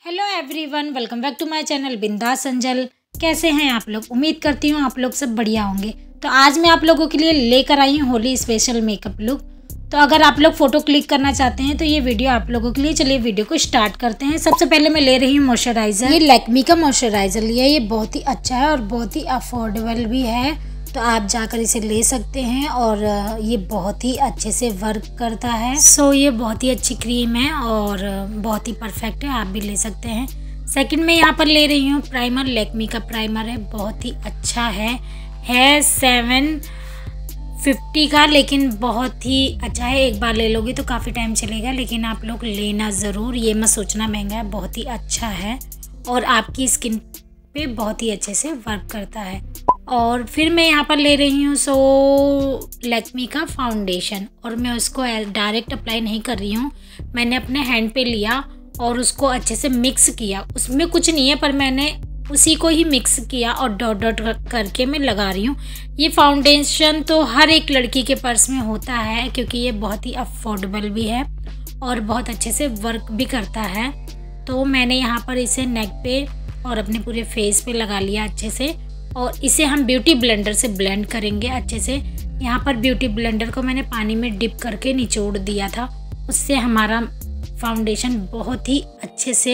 Hello everyone, welcome back to my channel Bindass Anjal. कैसे हैं आप लोग? उम्मीद करती हूँ आप लोग सब बढ़िया होंगे। तो आज मैं आप लोगों के लिए लेकर आई हूँ होली स्पेशल मेकअप लुक। तो अगर आप लोग फ़ोटो क्लिक करना चाहते हैं तो ये वीडियो आप लोगों के लिए। चलिए वीडियो को स्टार्ट करते हैं। सबसे पहले मैं ले रही हूँ मॉइस्चराइज़र। ये लैक्मी का मॉइस्चराइज़र लिया है। ये बहुत ही अच्छा है और बहुत ही अफोर्डेबल भी है, तो आप जाकर इसे ले सकते हैं और ये बहुत ही अच्छे से वर्क करता है। सो ये बहुत ही अच्छी क्रीम है और बहुत ही परफेक्ट है, आप भी ले सकते हैं। सेकंड में यहाँ पर ले रही हूँ प्राइमर। लैक्मी का प्राइमर है, बहुत ही अच्छा है 750 का, लेकिन बहुत ही अच्छा है। एक बार ले लोगे तो काफ़ी टाइम चलेगा, लेकिन आप लोग लेना ज़रूर। ये मत सोचना महंगा है, बहुत ही अच्छा है और आपकी स्किन पे बहुत ही अच्छे से वर्क करता है। और फिर मैं यहाँ पर ले रही हूँ लैक्मी का फाउंडेशन, और मैं उसको डायरेक्ट अप्लाई नहीं कर रही हूँ। मैंने अपने हैंड पे लिया और उसको अच्छे से मिक्स किया। उसमें कुछ नहीं है, पर मैंने उसी को ही मिक्स किया और डॉट डॉट करके मैं लगा रही हूँ। ये फाउंडेशन तो हर एक लड़की के पर्स में होता है, क्योंकि ये बहुत ही अफोर्डेबल भी है और बहुत अच्छे से वर्क भी करता है। तो मैंने यहाँ पर इसे नेक पे और अपने पूरे फेस पे लगा लिया अच्छे से, और इसे हम ब्यूटी ब्लेंडर से ब्लेंड करेंगे अच्छे से। यहाँ पर ब्यूटी ब्लेंडर को मैंने पानी में डिप करके निचोड़ दिया था, उससे हमारा फाउंडेशन बहुत ही अच्छे से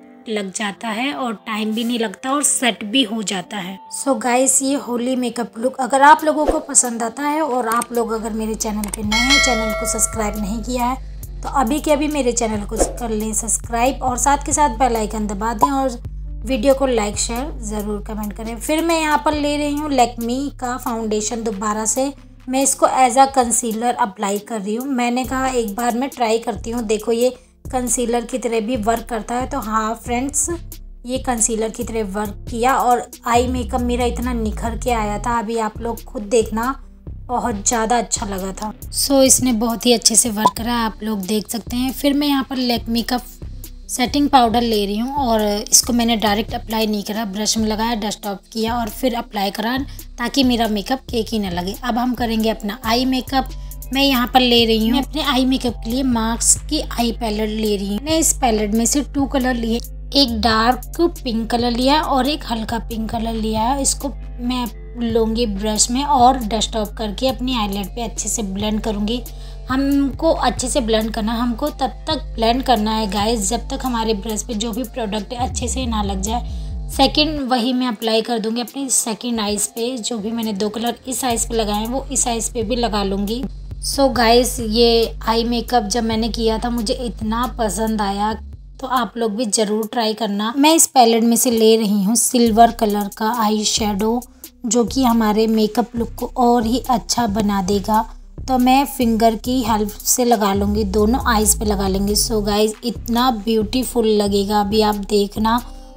लग जाता है और टाइम भी नहीं लगता और सेट भी हो जाता है। सो गाइस, ये होली मेकअप लुक अगर आप लोगों को पसंद आता है और आप लोग अगर मेरे चैनल पे नए हैं, चैनल को सब्सक्राइब नहीं किया है, तो अभी के अभी मेरे चैनल को कर लें सब्सक्राइब और साथ के साथ बेल आइकन दबा दें और वीडियो को लाइक शेयर ज़रूर कमेंट करें। फिर मैं यहाँ पर ले रही हूँ लैक्मी का फाउंडेशन। दोबारा से मैं इसको एज अ कंसीलर अप्लाई कर रही हूँ। मैंने कहा एक बार मैं ट्राई करती हूँ, देखो ये कंसीलर की तरह भी वर्क करता है। तो हाँ फ्रेंड्स, ये कंसीलर की तरह वर्क किया और आई मेकअप मेरा इतना निखर के आया था, अभी आप लोग खुद देखना, बहुत ज़्यादा अच्छा लगा था। सो इसने बहुत ही अच्छे से वर्क करा, आप लोग देख सकते हैं। फिर मैं यहाँ पर लैक्मी का सेटिंग पाउडर ले रही हूँ और इसको मैंने डायरेक्ट अप्लाई नहीं करा, ब्रश में लगाया, डस्ट ऑफ किया और फिर अप्लाई करा, ताकि मेरा मेकअप केक ही ना लगे। अब हम करेंगे अपना आई मेकअप। मैं यहाँ पर ले रही हूँ अपने आई मेकअप के लिए मार्क्स की आई पैलेट ले रही हूँ। मैंने इस पैलेट में से 2 कलर लिए, एक डार्क पिंक कलर लिया है और एक हल्का पिंक कलर लिया है। इसको मैं लूँगी ब्रश में और डस्ट ऑफ करके अपनी आईलाइट पे अच्छे से ब्लेंड करूँगी। हमको अच्छे से ब्लेंड करना, हमको तब तक ब्लेंड करना है गाइस जब तक हमारे ब्रश पे जो भी प्रोडक्ट है अच्छे से ना लग जाए। सेकंड वही मैं अप्लाई कर दूंगी अपनी सेकंड आइज़ पे। जो भी मैंने 2 कलर इस आइज़ पे लगाए हैं वो इस आइज़ पे भी लगा लूँगी। सो गाइस, ये आई मेकअप जब मैंने किया था मुझे इतना पसंद आया, तो आप लोग भी ज़रूर ट्राई करना। मैं इस पैलेट में से ले रही हूँ सिल्वर कलर का आई शेडो, जो कि हमारे मेकअप लुक को और ही अच्छा बना देगा। तो मैं फिंगर की हेल्प से लगा लूँगी, दोनों आइज़ पे लगा लेंगे। सो गाइस, इतना ब्यूटीफुल लगेगा, अभी आप देखना,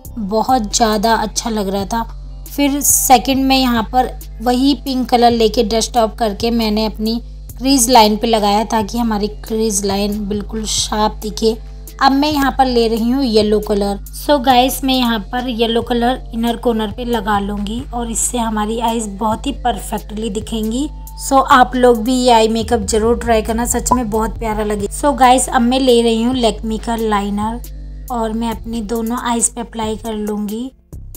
बहुत ज़्यादा अच्छा लग रहा था। फिर सेकंड में यहाँ पर वही पिंक कलर लेके डस्ट ऑफ करके मैंने अपनी क्रीज लाइन पे लगाया, ताकि हमारी क्रीज लाइन बिल्कुल शार्प दिखे। अब मैं यहाँ पर ले रही हूँ येलो कलर। सो गाइस, मैं यहाँ पर येलो कलर इनर कॉर्नर पे लगा लूँगी और इससे हमारी आइज़ बहुत ही परफेक्टली दिखेंगी। सो आप लोग भी ये आई मेकअप जरूर ट्राई करना, सच में बहुत प्यारा लगे। सो गाइस, अब मैं ले रही हूँ लैक्मी का लाइनर और मैं अपनी दोनों आइज़ पे अप्लाई कर लूँगी।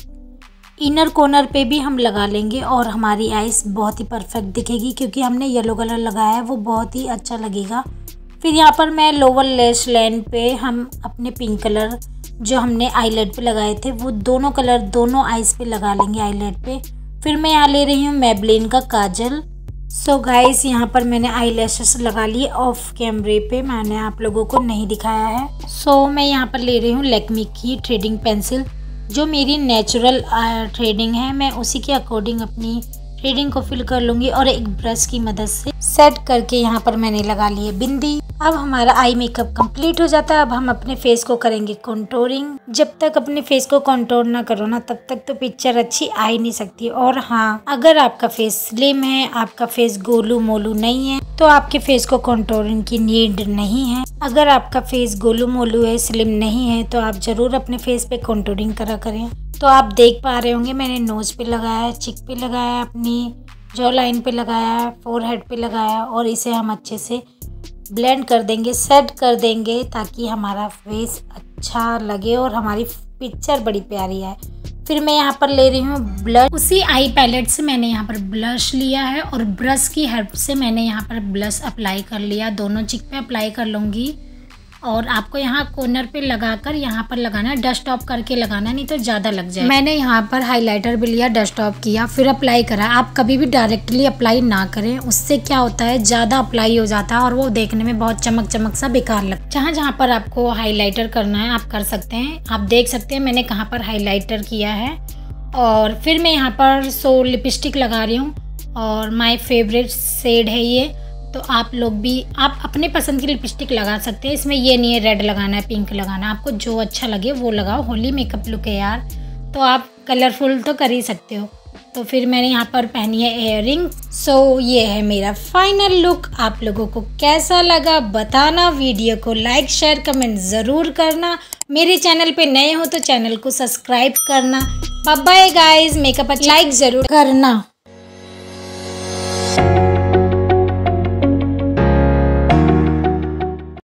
इनर कॉर्नर पे भी हम लगा लेंगे और हमारी आइज़ बहुत ही परफेक्ट दिखेगी, क्योंकि हमने येलो कलर लगाया है, वो बहुत ही अच्छा लगेगा। फिर यहाँ पर मैं लोअर लैश लाइन पे हम अपने पिंक कलर जो हमने आईलाइट पे लगाए थे वो दोनों कलर दोनों आइज़ पे लगा लेंगे आईलाइट पे। फिर मैं यहाँ ले रही हूँ मैबलिन का काजल। सो गाइस, यहाँ पर मैंने आई लैशेस लगा लिए ऑफ कैमरे पे, मैंने आप लोगों को नहीं दिखाया है। सो मैं यहाँ पर ले रही हूँ लैक्मी की थ्रेडिंग पेंसिल, जो मेरी नेचुरल थ्रेडिंग है। मैं उसी के अकॉर्डिंग अपनी थ्रेडिंग को फिल कर लूँगी और एक ब्रश की मदद से सेट करके यहाँ पर मैंने लगा ली है बिंदी। अब हमारा आई मेकअप कंप्लीट हो जाता है। अब हम अपने फेस को करेंगे कंटूरिंग। जब तक अपने फेस को कंटूर ना करो ना, तब तक तो पिक्चर अच्छी आ ही नहीं सकती। और हाँ, अगर आपका फेस स्लिम है, आपका फेस गोलू मोलू नहीं है, तो आपके फेस को कंटूरिंग की नीड नहीं है। अगर आपका फेस गोलू मोलू है, स्लिम नहीं है, तो आप जरूर अपने फेस पे कंटूरिंग करा करें। तो आप देख पा रहे होंगे मैंने नोज पे लगाया है, चिक पे लगाया है, अपनी जॉ लाइन पे लगाया है, फोरहेड पे लगाया, और इसे हम अच्छे से ब्लेंड कर देंगे, सेट कर देंगे, ताकि हमारा फेस अच्छा लगे और हमारी पिक्चर बड़ी प्यारी है। फिर मैं यहाँ पर ले रही हूँ ब्लश। उसी आई पैलेट से मैंने यहाँ पर ब्लश लिया है और ब्रश की हेल्प से मैंने यहाँ पर ब्लश अप्लाई कर लिया। दोनों चिक पे अप्लाई कर लूँगी और आपको यहाँ कॉर्नर पे लगाकर यहाँ पर लगाना है, डस्ट ऑफ करके लगाना, नहीं तो ज़्यादा लग जाए। मैंने यहाँ पर हाइलाइटर भी लिया, डस्ट ऑफ किया, फिर अप्लाई करा। आप कभी भी डायरेक्टली अप्लाई ना करें, उससे क्या होता है ज़्यादा अप्लाई हो जाता है और वो देखने में बहुत चमक चमक सा बेकार लगता है। जहाँ पर आपको हाईलाइटर करना है आप कर सकते हैं। आप देख सकते हैं मैंने कहाँ पर हाईलाइटर किया है। और फिर मैं यहाँ पर लिपस्टिक लगा रही हूँ और माय फेवरेट शेड है ये। तो आप लोग भी आप अपने पसंद की लिपस्टिक लगा सकते हैं। इसमें ये नहीं है रेड लगाना है, पिंक लगाना है, आपको जो अच्छा लगे वो लगाओ। होली मेकअप लुक है यार, तो आप कलरफुल तो कर ही सकते हो। तो फिर मैंने यहाँ पर पहनी है इयररिंग। सो ये है मेरा फाइनल लुक। आप लोगों को कैसा लगा बताना। वीडियो को लाइक शेयर कमेंट ज़रूर करना। मेरे चैनल पे नए हो तो चैनल को सब्सक्राइब करना। बाय बाय गाइस, मेकअप अच्छा लाइक ज़रूर करना।